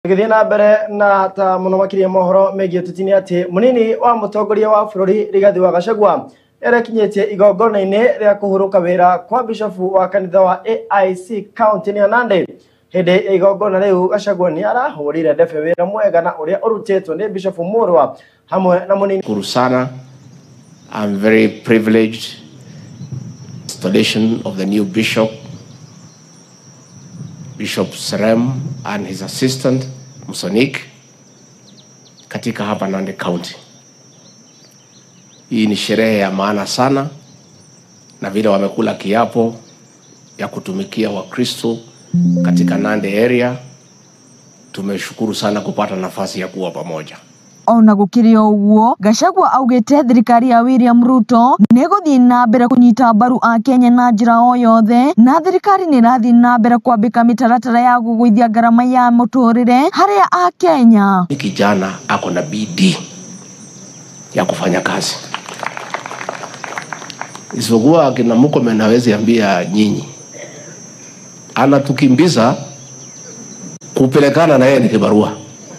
Githina mbere na ta muno makiria mohoro megie tutini ati munini wa mutongoria wa bururi Rigathi wa Gachagua erekinyetie igongona-ini ria kuhuruka wira kwa bishofu wa kanitha wa AIC county ya Nandi. Hede igongona riu Gachagua ni arahurire ndefe wira mwega na uria urutitwo ni bishofu Murwa hamwe na munini. Kurusana, I'm very privileged. Installation of the new bishop, Bishop Serem and his assistant Musonik katika hapa Nandi County. Hii ni sherehe ya maana sana, na vile wamekula kiapo ya kutumikia Wakristo katika Nandi area, tumeshukuru sana kupata nafasi ya kuwa pamoja. Ona gukirio uguo Gachagua augite thirikari ya William Ruto neguthii na mbere kunyita mbaru a Kenya na njira o yothe, na thirikari ni rathii na mbere kwambika mitaratara ya gugwithia garama ya muturire haria a Kenya. Kijana ako na bidii ya kufanya kazi. Isipokuwa akina Murkomen hawezi ambia nyinyi, anatukimbiza kupelekana na yeye ni kibarua.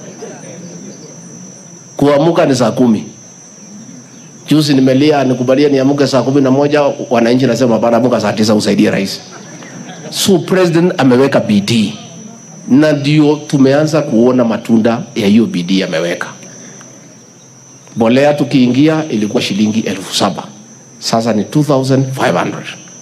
Kuamuka ni saa 10. Juzi nimelia nikubalia niamuke saa 11, wananchi nasema bana amuka saa 9 usaidie rais. So president ameweka bidii, na ndio tumeanza kuona matunda ya hiyo bidii ameweka. Mbolea tukiingia ilikuwa shilingi 7,000, sasa ni 2,500.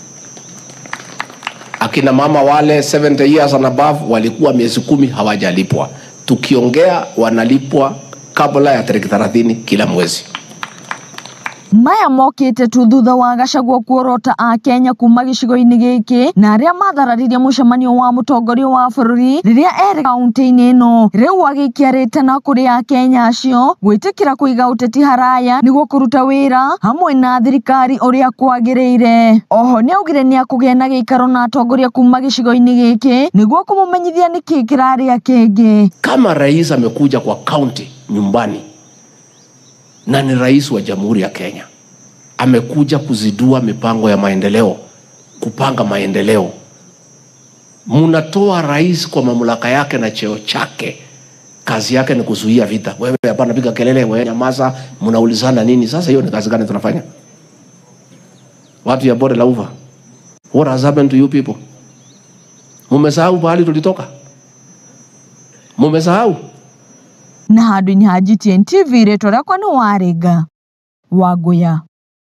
Akina mama wale 70 years and above walikuwa miezi 10 hawajalipwa, tukiongea wanalipwa kabla ya tarehe 30 kila mwezi. Maya mokite tu thutha wa Gachagua kuorota a Kenya kuma gicigo-ini giki na aria mathararirie mucemanio wa mutongoria wa bururi riria eri kaunti-ini ino. Riu agikiarite na kuri a Kenya acio gwitikira kuiga uteti haraya niguo kuruta wira hamwe na thirikari uria kwagiriire. Oho ni augire ni akugia na giikaro na atongoria kuma gicigo-ini giki niguo kumumenyithia niki kiraria kingi. Kama rais amekuja kwa county nyumbani na ni rais wa Jamhuri ya Kenya, amekuja kuzidua mipango ya maendeleo, kupanga maendeleo, munatoa rais kwa mamlaka yake na cheo chake. Kazi yake ni kuzuia vita. Wewe hapana piga kelele, wewe nyamaza, mnaulizana nini? Sasa hiyo ni kazi gani tunafanya? Watu ya Bonde la Ufa, what has happened to you people? Mumesahau pahali tulitoka? Mumesahau? Na handu-ini ha GTN TV retwa riakwa ni Wariga Waguya.